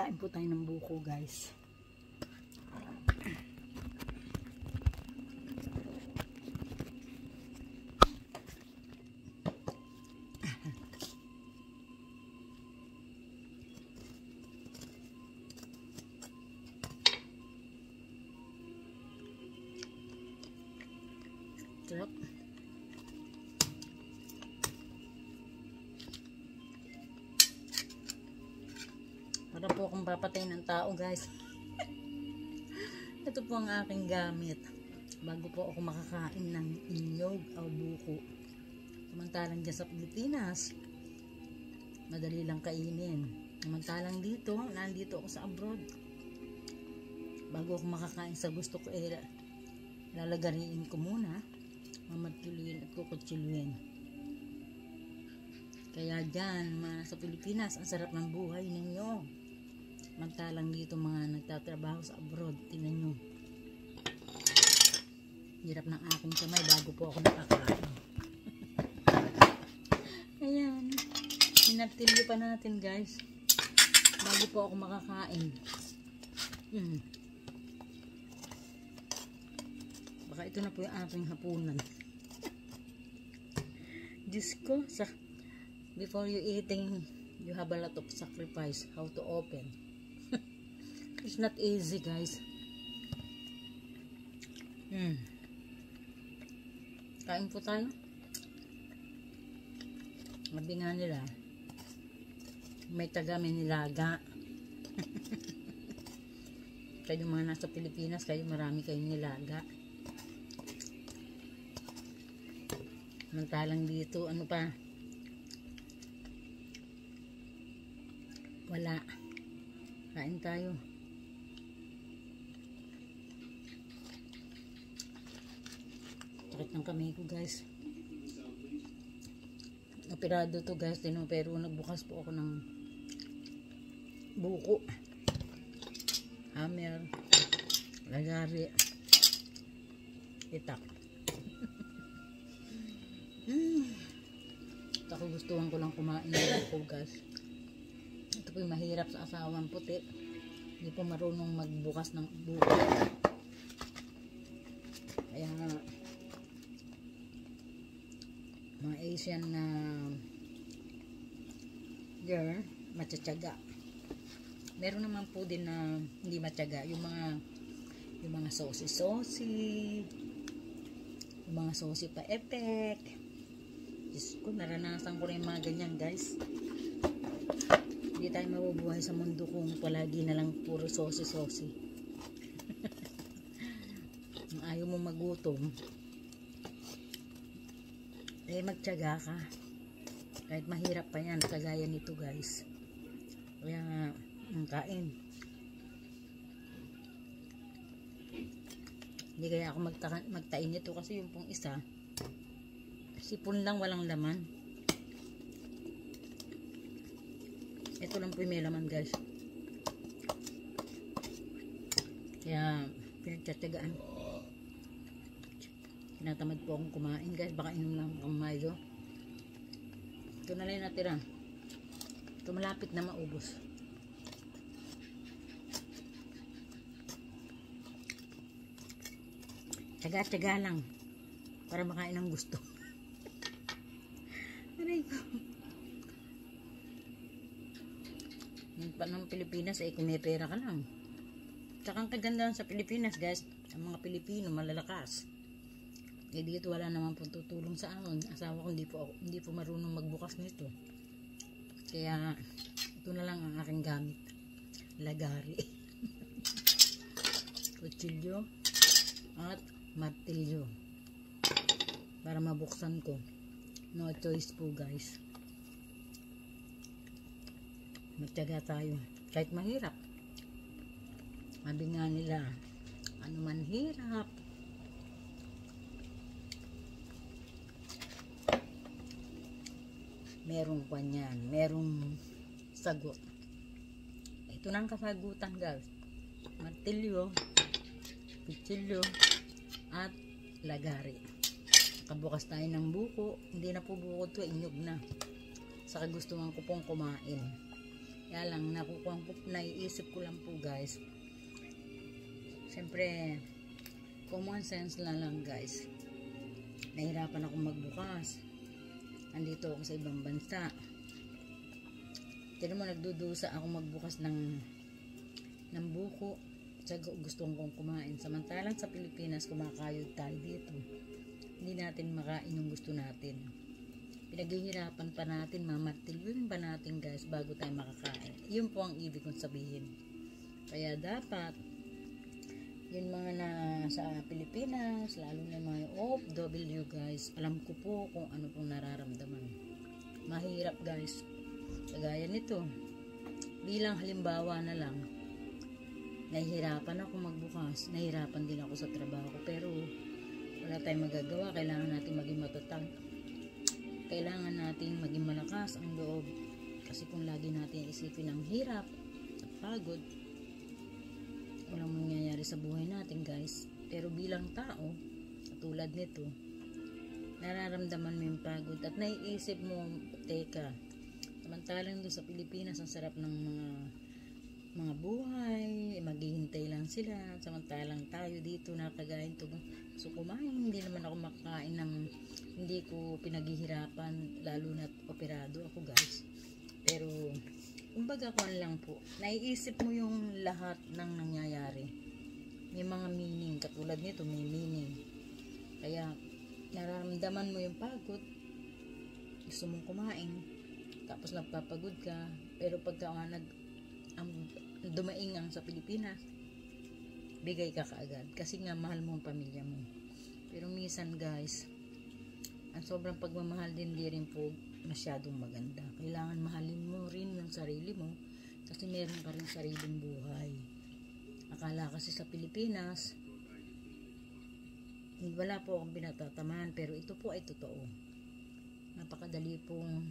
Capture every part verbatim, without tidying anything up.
Kain po tayo ng buko, guys. Sarap. Para po akong papatay ng tao, guys. Ito po ang aking gamit bago po ako makakain ng inyog o buko. Samantalang dyan sa Pilipinas, madali lang kainin. Samantalang dito, nandito ako sa abroad. Bago ako makakain sa gusto ko, eh, lalagariin ko muna, mamatulin at kukutsilwin. Kaya dyan, mga sa Pilipinas, ang sarap ng buhay ninyo. Mantalang dito mga nagtatrabaho sa abroad, tingnan nyo. Hirap ng aking kamay bago po ako nakakain. Ayan. Hinartilyo pa natin, guys. Bago po ako makakain. Hmm. Baka ito na po yung aking hapunan. Diyos ko, sa before you eating, you have a lot of sacrifice how to open. It's not easy, guys. Hmm. Kain po tayo. Sabi nga nila, may taga, may nilaga. Kayo mga nasa Pilipinas, kayo marami kayong nilaga. Mantalang dito, ano pa? Wala. Kain tayo. Sakit ng kamay ko, guys. Operado to, guys. Dino, pero nagbukas po ako ng buko. Hammer. Lagari. Itak. Hmm. Ako gustuhan ko lang kumain ng buko, guys. Ito po yung mahirap sa asawang puti. Hindi po marunong magbukas ng buko. Kaya mga Asian na girl, matyatsyaga. Meron naman po din na hindi matyaga. Yung mga yung mga sosi-sosi, yung mga sosi pa epek. Diyos ko, naranasan ko na yung mga ganyan, guys. Hindi tayo mabubuhay sa mundo kung palagi na lang puro sosi-sosi. Kung ayaw mo magutom, eh magtiyaga ka. Kahit mahirap pa yan, kagaya nito, guys. Kaya ang kain. Hindi kaya ako magta magtain nito kasi yung pong isa, sipon lang, walang laman. Ito lang po yung may laman, guys. Kaya pinagtsatsagaan. Tinatamad po akong kumain, guys. Baka inom lang akong mayo. Ito na lang natira. Ito malapit na maubos. Tsaga-tsaga lang para makain ng gusto. Aray ko. Yung pa ng Pilipinas, eh, kung may pera ka lang. Tsaka ang kagandahan sa Pilipinas, guys, ang mga Pilipino malalakas. Eh dito wala naman po tutulong sa akin. Asawa ko hindi po, hindi po marunong magbukas nito. Kaya ito na lang ang aking gamit. Lagari. Kutsilyo at martilyo. Para mabuksan ko. No choice po, guys. Magtiyaga tayo. Kahit mahirap. Sabi nga nila, ano man hirap, merong kanyan, merong sagot. Ito na ang kasagutan, guys. Martilyo, kutsilyo, at lagari. Kabukas tayo ng buko. Hindi na po buko to, inyog na. Sa kagustuhan ko pong kumain. Kaya lang, nakukuha ko, naiisip ko lang po guys. Siyempre, common sense lang lang guys. Nahirapan ako magbukas. Andito ako sa ibang bansa. Tignan mo, nagdudusa ako magbukas ng ng buko. Tsaka gusto kong kumain. Samantalang sa Pilipinas, kumakayod tayo dito. Hindi natin makain yung gusto natin. Pinaghihirapan pa natin, mamartilyuin pa natin guys bago tayo makakain. Yun po ang ibig kong sabihin. Kaya dapat yun mga na sa Pilipinas, lalo na mga O F W guys, alam ko po kung ano pong nararamdaman. Mahirap guys. Kagaya nito, bilang halimbawa na lang, nahihirapan ako magbukas, nahihirapan din ako sa trabaho ko, pero wala tayong magagawa. Kailangan natin maging matatag, kailangan natin maging malakas ang loob, kasi kung lagi natin isipin ang hirap at pagod, walang mangyayari sa buhay natin guys. Pero bilang tao, katulad nito, nararamdaman mo yung pagod at naiisip mo, teka, samantalang doon sa Pilipinas ang sarap ng mga mga buhay, maghihintay lang sila, samantalang tayo dito nakagain to. So kumain, hindi naman ako makakain ng hindi ko pinaghihirapan, lalo na operado ako guys. Pero kumbaga ko lang po, naiisip mo yung lahat ng nangyayari, may mga meaning, katulad nito may meaning. Kaya nararamdaman mo yung pagod, gusto mong kumain, tapos nagpapagod ka, pero pagka nag ang dumaingang sa Pilipinas, bigay ka kaagad kasi nga mahal mo ang pamilya mo. Pero minsan guys, ang sobrang pagmamahal din di rin po masyadong maganda. Kailangan mahalin mo rin yung sarili mo kasi meron pa rin sariling buhay. Akala kasi sa Pilipinas wala po akong pinatatamaan, pero ito po ay totoo. Napakadali pong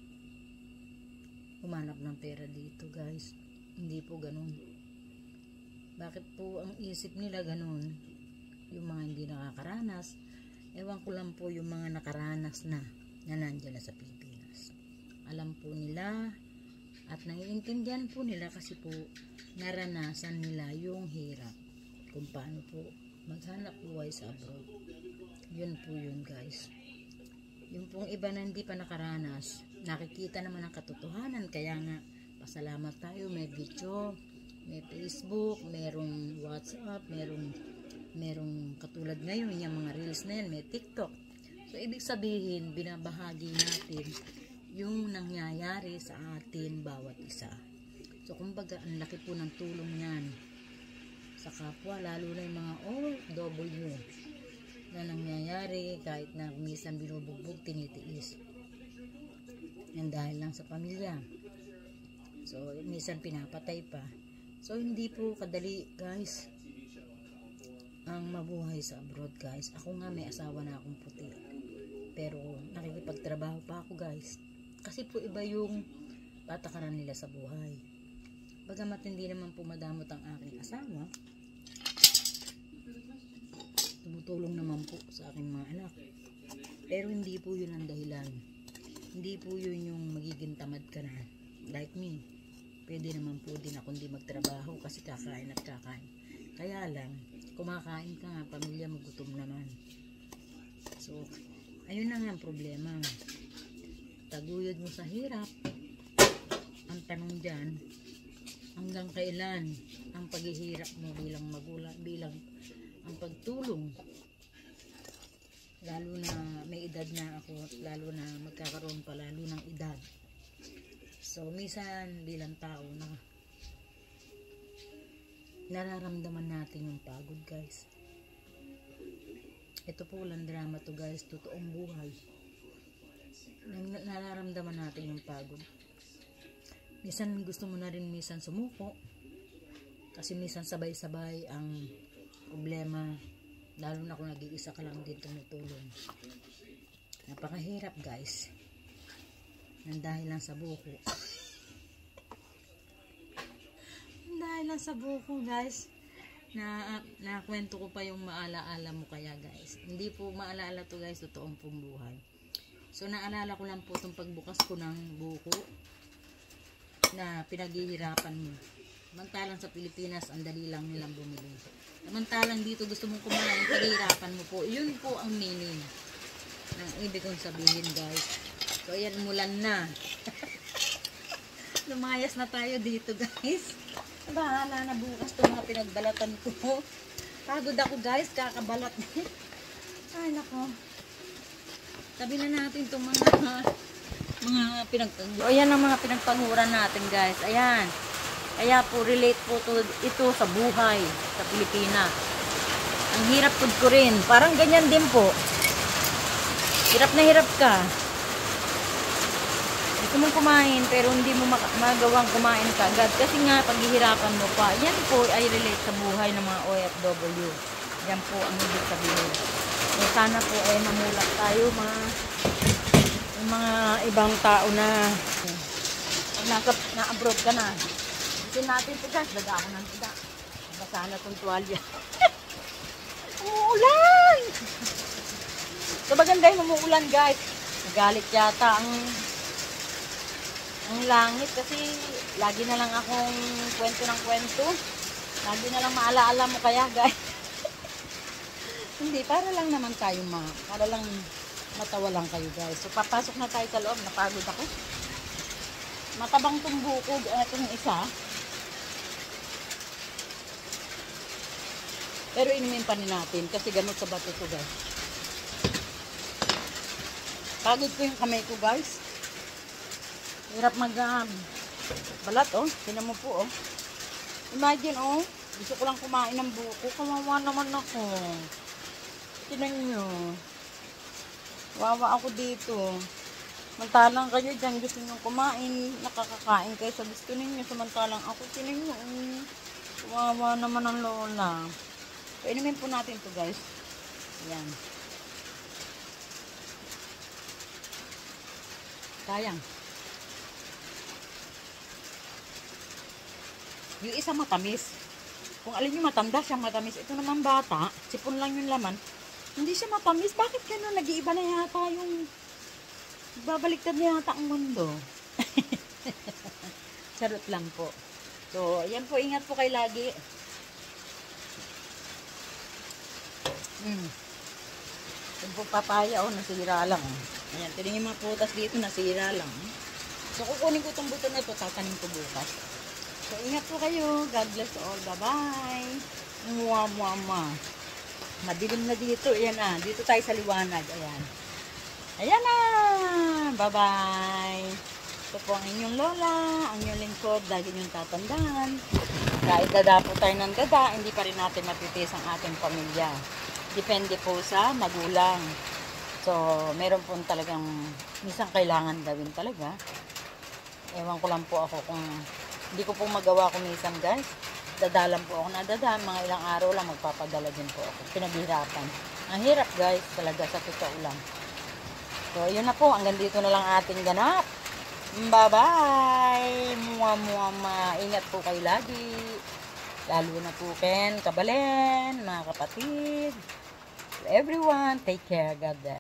humanap ng pera dito guys. Hindi po ganun. Bakit po ang isip nila ganun? Yung mga hindi nakakaranas, ewan ko lang po yung mga nakaranas na na nandiyan na sa Pilipinas. Alam po nila at naiintindihan po nila kasi po naranasan nila yung hirap kung paano po maghanap buhay sa abroad. Yun po yun guys. Yung pong iba na hindi pa nakaranas, nakikita naman ang katotohanan, kaya nga pasalamat tayo, may video, may Facebook, merong WhatsApp, merong merong katulad ngayon yung mga reels na yan, may TikTok. So ibig sabihin, binabahagi natin yung nangyayari sa atin bawat isa. So kumbaga ang laki po ng tulong yan sa kapwa, lalo na yung mga O F W na nangyayari kahit na minsan binubugbog, tinitiis. Yan dahil lang sa pamilya. So, minsan pinapatay pa. So, hindi po kadali, guys, ang mabuhay sa abroad, guys. Ako nga, may asawa na akong puti. Pero, nakikipagtrabaho pa ako, guys. Kasi po, iba yung patakaran nila sa buhay. Bagamat hindi naman po madamot ang aking asawa, tumutulong naman po sa aking mga anak. Pero, hindi po yun ang dahilan. Hindi po yun yung magiging tamad ka na. Like me. Pwede naman po din ako hindi magtrabaho kasi kakain at kakain. Kaya lang, kumakain ka nga, pamilya mo gutom naman. So, ayun na nga ang problema. Taguyod mo sa hirap. Ang tanong dyan, hanggang kailan ang paghihirap mo bilang magulang, bilang ang pagtulong. Lalo na may edad na ako, lalo na magkakaroon pa lalo ng edad. So, minsan bilang tao na nararamdaman natin yung pagod, guys. Ito po lang drama to, guys. Totoong buhay. Nararamdaman natin yung pagod. Minsan gusto mo na rin minsan sumuko. Kasi minsan sabay-sabay ang problema. Lalo na kung nag-iisa ka lang din tumutulong. Napakahirap, guys. Nang dahil lang sa buko. Dahil lang sa buko, guys. Na, nakwento ko pa yung maalaala mo kaya, guys. Hindi po maalaala to, guys. Totoong pong buhay. So, naalala ko lang po itong pagbukas ko ng buko. na pinaghihirapan mo. Samantalang sa Pilipinas, ang dali lang nilang bumili. Samantalang dito gusto mong kumain, paghihirapan mo po. Yun po ang meaning ng ibig kong sabihin, guys. So, ayan, mulan na. Lumayas na tayo dito, guys. Bahala na bukas itong mga pinagbalatan ko. Pagod ako, guys, kakabalat. Ay, nako. Sabi na natin itong mga mga pinagtanguran. So, ayan ang mga pinagtanguran natin, guys. Ayan. Kaya po, relate po to, ito sa buhay sa Pilipinas. Ang hirap po ko rin. Parang ganyan din po. Hirap na hirap ka. Gusto mong kumain, pero hindi mo magawang kumain ka agad. Kasi nga, paghihirapan mo pa. Yan po ay relate sa buhay ng mga O F W. Yan po ang ibig sabihin. So, sana po ay mamulak tayo, mga, mga ibang tao na na-abroad ka na. Gusto natin ito, guys. Daga ako ng tiga. Basa na itong tuwalya. Umuulan! So, maganda yung umuulan, guys. Nagalit yata ang ang langit kasi lagi na lang akong kwento ng kwento. Lagi na lang maalaala mo kaya, guys. Hindi, para lang naman tayo ma. Para lang matawa lang kayo, guys. So, papasok na tayo sa loob. Napagod ako. Matabang tong bukog. Itong isa. Pero inumin pa ni natin kasi gamot sa bato to, guys. Pagod ko yung kamay ko, guys. Hirap mag uh, balat, oh. Tingnan mo po, oh. Imagine, oh. Gusto ko lang kumain ng buko. Kawawa naman ako. Tingnan nyo. Wawa ako dito. Samantalang kayo dyan, gusto nyo kumain. Nakakakain kayo sa gusto ninyo. Samantalang ako, tingnan nyo, oh. Wawa naman ang lola. So, inumin po natin to, guys. Ayan. Sayang. Yung isa matamis. Kung alin yung matanda, siya matamis. Ito naman bata, sipon lang yung laman. Hindi siya matamis. Bakit gano'n? Nag-iiba na yata yung... Babaliktad na yata ang mundo. Charot lang po. So, ayan po. Ingat po kayo lagi. Hmm. Yung po papaya, oh, nasira lang. Ayan, tinan yung mga putas dito, nasira lang. So, kukunin ko itong buto na ito, tatanim ko bukas. So, ingat po kayo. God bless all. Bye-bye. Mua, mua, mua. Madilim na dito. Ayan na. Dito tayo sa liwanag. Ayan. Ayan na. Bye-bye. Ito po ang inyong lola. Ang inyong lingkod. Lagi inyong tatandaan. Kahit dada po tayo ng dada, hindi pa rin natin matitis ang ating pamilya. Depende po sa magulang. So, meron po talagang minsan kailangan gawin talaga. Ewan ko lang po ako kung hindi ko po magawa kumisan, guys. Dadalan po ako na dada. Mga ilang araw lang magpapadala din po ako. Pinaghirapan. Ang hirap, guys. Talaga sa totoo lang. So, yun na po. Hanggang dito na lang ating ganap. Bye-bye! Mua, mua, ma. Ingat po kayo lagi. Lalo na po Ken, Kabalen, mga kapatid. Everyone, take care. God bless.